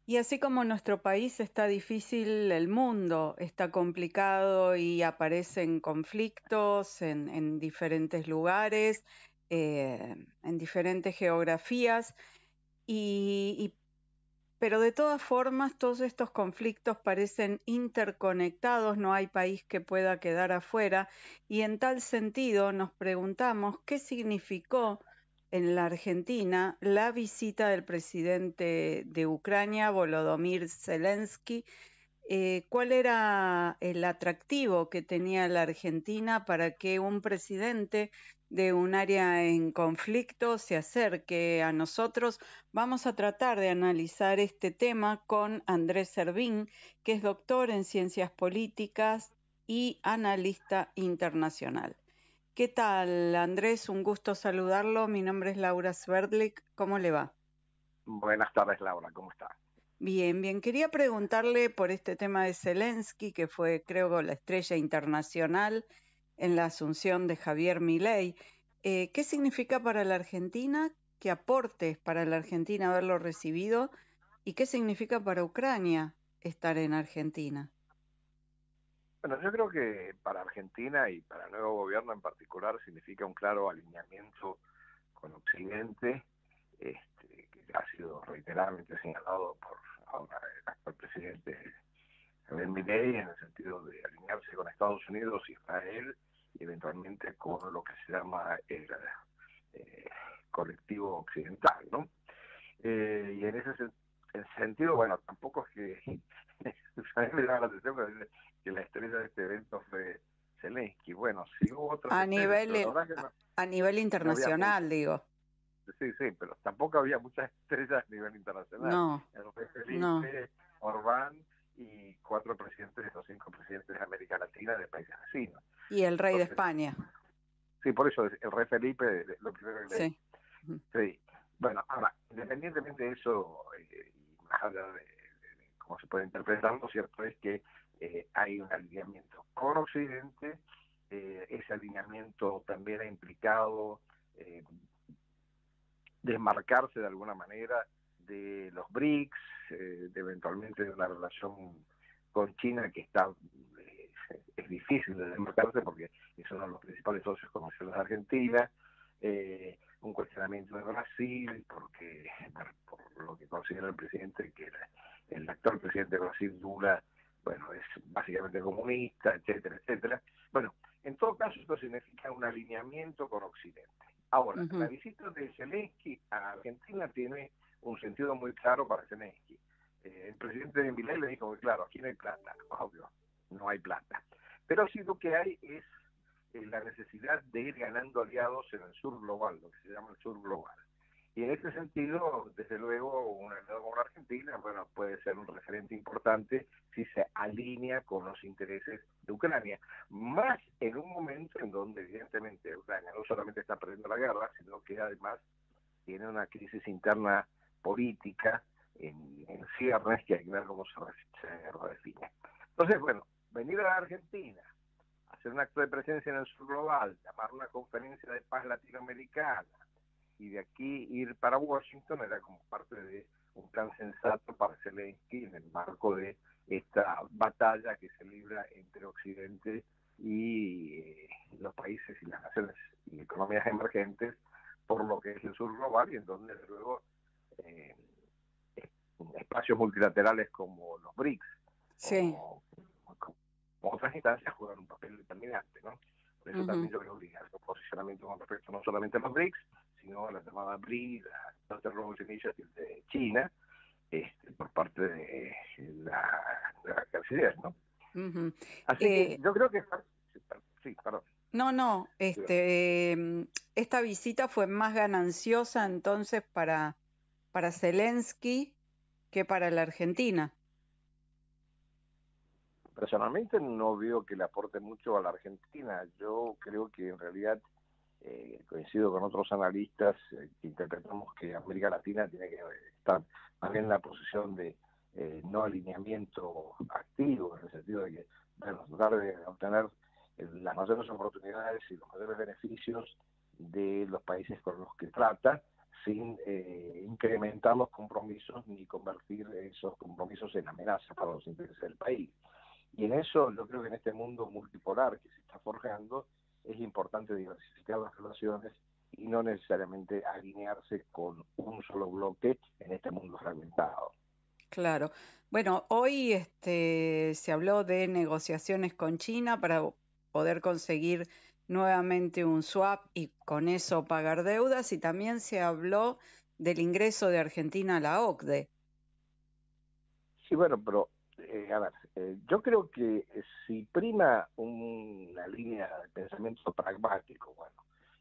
Y así como nuestro país está difícil, el mundo está complicado y aparecen conflictos en diferentes lugares, en diferentes geografías, y pero de todas formas todos estos conflictos parecen interconectados, no hay país que pueda quedar afuera, y en tal sentido nos preguntamos qué significó en la Argentina la visita del presidente de Ucrania, Volodymyr Zelensky. ¿Cuál era el atractivo que tenía la Argentina para que un presidente de un área en conflicto se acerque a nosotros? Vamos a tratar de analizar este tema con Andrés Servín, que es doctor en ciencias políticas y analista internacional. ¿Qué tal, Andrés? Un gusto saludarlo. Mi nombre es Laura Sverdlik. ¿Cómo le va? Buenas tardes, Laura, ¿cómo está? Bien, bien. Quería preguntarle por este tema de Zelensky, que fue, creo, la estrella internacional en la asunción de Javier Milei. ¿Qué significa para la Argentina? ¿Qué aportes para la Argentina haberlo recibido? ¿Y qué significa para Ucrania estar en Argentina? Bueno, yo creo que para Argentina y para el nuevo gobierno en particular significa un claro alineamiento con Occidente, que ha sido reiteradamente señalado por ahora el actual presidente Javier Milei en el sentido de alinearse con Estados Unidos, Israel y eventualmente con lo que se llama el eh, colectivo occidental, ¿no? Y en ese sentido, bueno, tampoco es que a mí me llama la atención que la estrella de este evento fue Zelensky. Bueno, sí hubo otras A estrellas, nivel, pero la verdad que a nivel no había internacional, muchas. digo. Sí, sí, pero tampoco había muchas estrellas a nivel internacional. No, El rey no. Felipe, Orbán y 4 presidentes o 5 presidentes de América Latina de países vecinos. Y el rey de Entonces, España, sí, por eso el rey Felipe, lo primero que leí. sí. Ujú. Sí, bueno, ahora, independientemente de eso, y más allá de cómo se puede interpretar, lo cierto es que hay un alineamiento con Occidente, ese alineamiento también ha implicado eh, desmarcarse de alguna manera de los BRICS, de eventualmente de una relación con China que está es difícil de desmarcarse porque es uno de los principales socios comerciales de Argentina, un cuestionamiento de Brasil porque por lo que considera el presidente que el actual presidente de Brasil Lula, bueno, es básicamente comunista, etcétera, etcétera. Bueno, en todo caso esto significa un alineamiento con Occidente. Ahora, la Ujú. visita de Zelensky a Argentina tiene un sentido muy claro para Zelensky. El presidente de Milei le dijo muy claro, aquí no hay plata, obvio, no hay plata. Pero sí lo que hay es la necesidad de ir ganando aliados en el sur global, lo que se llama el sur global. Y en ese sentido, desde luego, un aliado como la Argentina, bueno, puede ser un referente importante si se alinea con los intereses de Ucrania. Más en un momento en donde, evidentemente, Ucrania no solamente está perdiendo la guerra, sino que además tiene una crisis interna política en ciernes que hay que ver cómo se redefine. Entonces, bueno, venir a la Argentina, hacer un acto de presencia en el sur global, llamar una conferencia de paz latinoamericana y de aquí ir para Washington era como parte de un plan sensato para Zelensky en el marco de esta batalla que se libra entre Occidente y los países y las naciones y economías emergentes por lo que es el sur global y en donde desde luego eh, espacios multilaterales como los BRICS Sí. o como otras instancias juegan un papel determinante, ¿no? Por eso Ujú. también yo creo que hay un posicionamiento con respecto no solamente a los BRICS, sino a la llamada BRI, la Belt and Road Initiative de China, por parte de la canciller, ¿no? Ujú. Así que Eh, yo creo que sí, perdón. no, no, esta visita fue más gananciosa entonces para Zelensky que para la Argentina. Personalmente no veo que le aporte mucho a la Argentina. Yo creo que en realidad coincido con otros analistas que interpretamos que América Latina tiene que estar más bien en la posición de no alineamiento activo, en el sentido de que, bueno, tratar de obtener las mayores oportunidades y los mayores beneficios de los países con los que trata, sin incrementar los compromisos ni convertir esos compromisos en amenazas para los intereses del país. Y en eso yo creo que en este mundo multipolar que se está forjando es importante diversificar las relaciones y no necesariamente alinearse con un solo bloque en este mundo fragmentado. Claro. Bueno, hoy se habló de negociaciones con China para poder conseguir nuevamente un swap y con eso pagar deudas, y también se habló del ingreso de Argentina a la OCDE. Sí, bueno, pero a ver, yo creo que si prima una línea de pensamiento pragmático, bueno,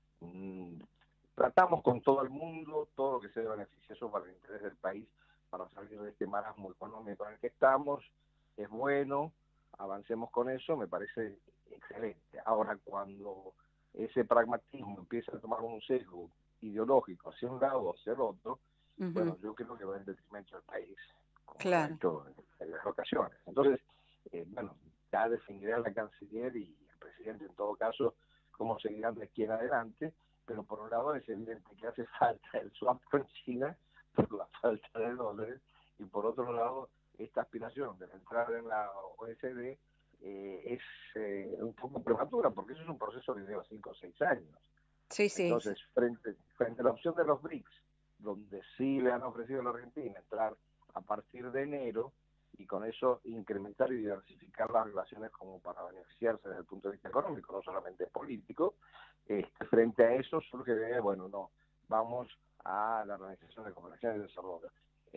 tratamos con todo el mundo, todo lo que sea beneficioso para el interés del país, para salir de este marasmo económico en el que estamos, es bueno, avancemos con eso, me parece excelente. Ahora, cuando ese pragmatismo empieza a tomar un sesgo ideológico hacia un lado o hacia el otro, bueno, yo creo que va en detrimento del país, como lo ha Claro. hecho en las ocasiones. Entonces, bueno, ya definirá la canciller y el presidente en todo caso cómo seguirán de aquí en adelante, pero por un lado es evidente que hace falta el swap con China por la falta de dólares, y por otro lado esta aspiración de entrar en la OECD es un poco prematura, porque eso es un proceso que lleva 5 o 6 años. Sí, sí. Entonces, frente a la opción de los BRICS, donde sí le han ofrecido a la Argentina entrar a partir de enero, y con eso incrementar y diversificar las relaciones como para beneficiarse desde el punto de vista económico, no solamente político, frente a eso surge, bueno, no, vamos a la Organización de Cooperación y Desarrollo.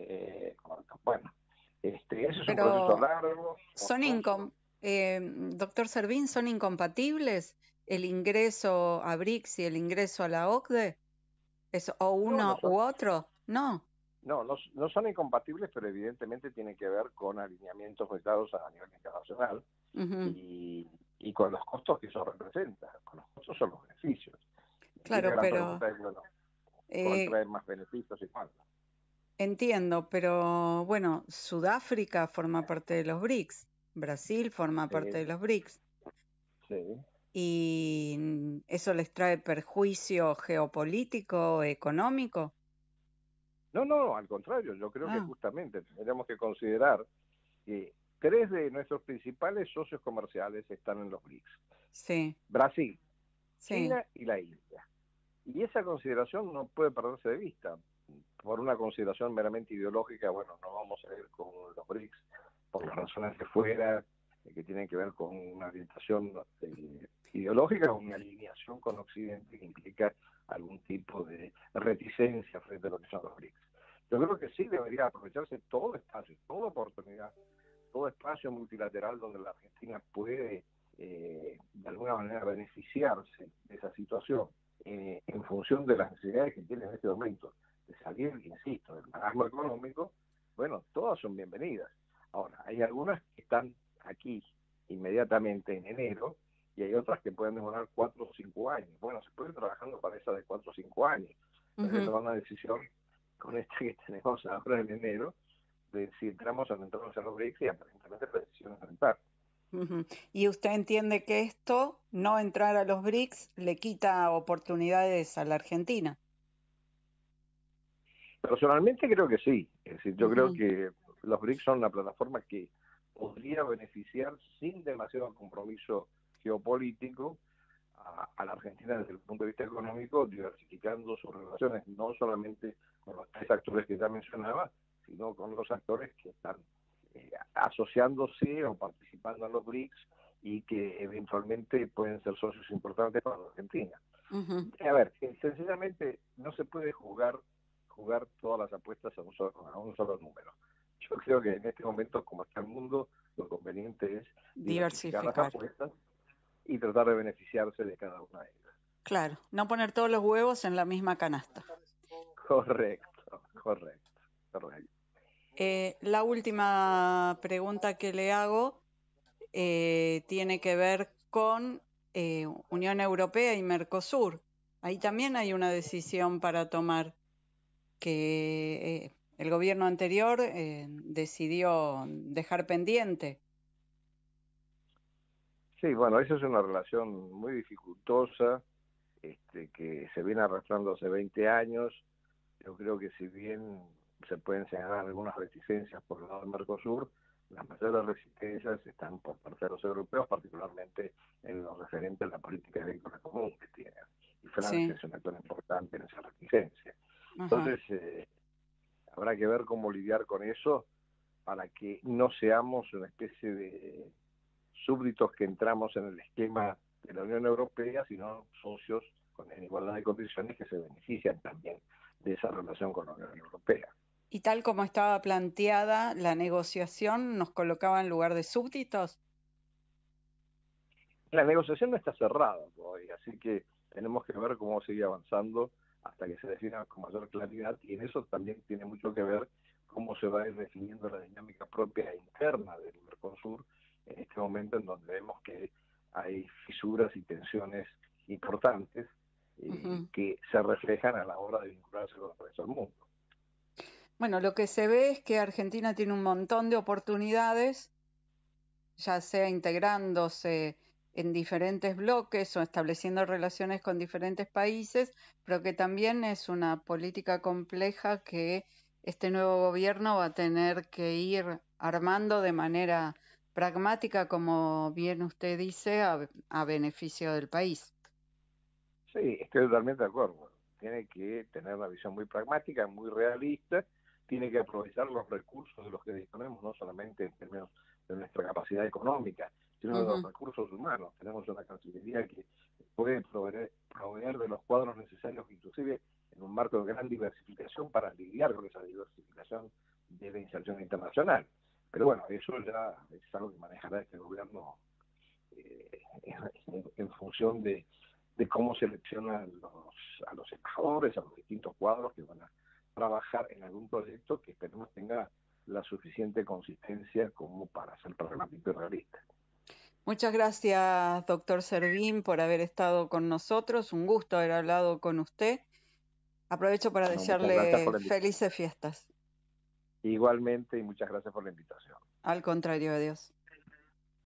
Bueno, ese es un proceso Pero largo, son costoso. doctor Servín, ¿son incompatibles el ingreso a BRICS y el ingreso a la OCDE? ¿O No, no uno son, u otro? No. no son incompatibles, pero evidentemente tienen que ver con alineamientos muy claros a nivel internacional Ujú. y con los costos que eso representa. Con los costos son los beneficios. Aquí la Claro, gran pero pregunta es, bueno, ¿cuál eh, trae más beneficios y cuánto? entiendo, pero bueno, Sudáfrica forma parte de los BRICS, Brasil forma parte Sí, de los BRICS, sí. y ¿eso les trae perjuicio geopolítico, económico? No, no, al contrario, yo creo que Ah, justamente tendríamos que considerar que tres de nuestros principales socios comerciales están en los BRICS. sí, Brasil, sí. China y la India. Y esa consideración no puede perderse de vista. Por una consideración meramente ideológica, bueno, no vamos a ir con los BRICS por las razones que fuera, que tienen que ver con una orientación ideológica o una alineación con Occidente que implica algún tipo de reticencia frente a lo que son los BRICS. Yo creo que sí debería aprovecharse todo espacio, toda oportunidad, todo espacio multilateral donde la Argentina puede de alguna manera beneficiarse de esa situación en función de las necesidades que tiene en este momento de salir, insisto, del marasmo económico. Bueno, todas son bienvenidas. Ahora, hay algunas que están aquí inmediatamente en enero y hay otras que pueden demorar 4 o 5 años. Bueno, se puede ir trabajando para esas de 4 o 5 años. Entonces, Ujú, tomar una decisión con esta que tenemos ahora en enero de si entramos o no entramos en los BRICS, y aparentemente la decisión es entrar. ujú. ¿Y usted entiende que esto, no entrar a los BRICS, le quita oportunidades a la Argentina? Personalmente creo que sí. Es decir, yo creo Ujú, que los BRICS son una plataforma que podría beneficiar sin demasiado compromiso geopolítico a la Argentina desde el punto de vista económico, diversificando sus relaciones no solamente con los tres actores que ya mencionaba, sino con los actores que están asociándose o participando en los BRICS y que eventualmente pueden ser socios importantes para la Argentina. ujú. A ver, sencillamente no se puede jugar todas las apuestas a un solo número. Yo creo que en este momento, como está el mundo, lo conveniente es diversificar las Diversificar. apuestas y tratar de beneficiarse de cada una de ellas. Claro, no poner todos los huevos en la misma canasta. Correcto, correcto, correcto. La última pregunta que le hago tiene que ver con Unión Europea y Mercosur. Ahí también hay una decisión para tomar que el gobierno anterior decidió dejar pendiente. Sí, bueno, esa es una relación muy dificultosa, que se viene arrastrando hace 20 años. Yo creo que si bien se pueden señalar algunas reticencias por el lado del Mercosur, las mayores resistencias están por parte de los europeos, particularmente en lo referente a la política agrícola común que tienen. Y Francia Sí, es un actor importante en esa reticencia. ajá. Entonces, habrá que ver cómo lidiar con eso para que no seamos una especie de súbditos que entramos en el esquema de la Unión Europea, sino socios en igualdad de condiciones que se benefician también de esa relación con la Unión Europea. Y tal como estaba planteada la negociación, nos colocaba en lugar de súbditos. La negociación no está cerrada todavía, así que tenemos que ver cómo sigue avanzando hasta que se defina con mayor claridad, y en eso también tiene mucho que ver cómo se va a ir definiendo la dinámica propia e interna del Mercosur en este momento en donde vemos que hay fisuras y tensiones importantes Ujú. que se reflejan a la hora de vincularse con el resto del mundo. Bueno, lo que se ve es que Argentina tiene un montón de oportunidades, ya sea integrándose en diferentes bloques o estableciendo relaciones con diferentes países, pero que también es una política compleja que este nuevo gobierno va a tener que ir armando de manera pragmática, como bien usted dice, a beneficio del país. Sí, estoy totalmente de acuerdo. Tiene que tener una visión muy pragmática, muy realista, tiene que aprovechar los recursos de los que disponemos, no solamente en términos de nuestra capacidad económica, sino de los Ujú. recursos humanos. Tenemos una Cancillería que puede proveer de los cuadros necesarios, inclusive en un marco de gran diversificación para lidiar con esa diversificación de la inserción internacional. Pero bueno, eso ya es algo que manejará este gobierno eh, en función de cómo seleccionan a los embajadores, a los distintos cuadros que van a trabajar en algún proyecto que esperemos tenga la suficiente consistencia como para ser pragmático y realista. Muchas gracias, doctor Servín, por haber estado con nosotros. Un gusto haber hablado con usted. Aprovecho para No, muchas gracias desearle por la invitación. felices fiestas. Igualmente y muchas gracias por la invitación. Al contrario, adiós.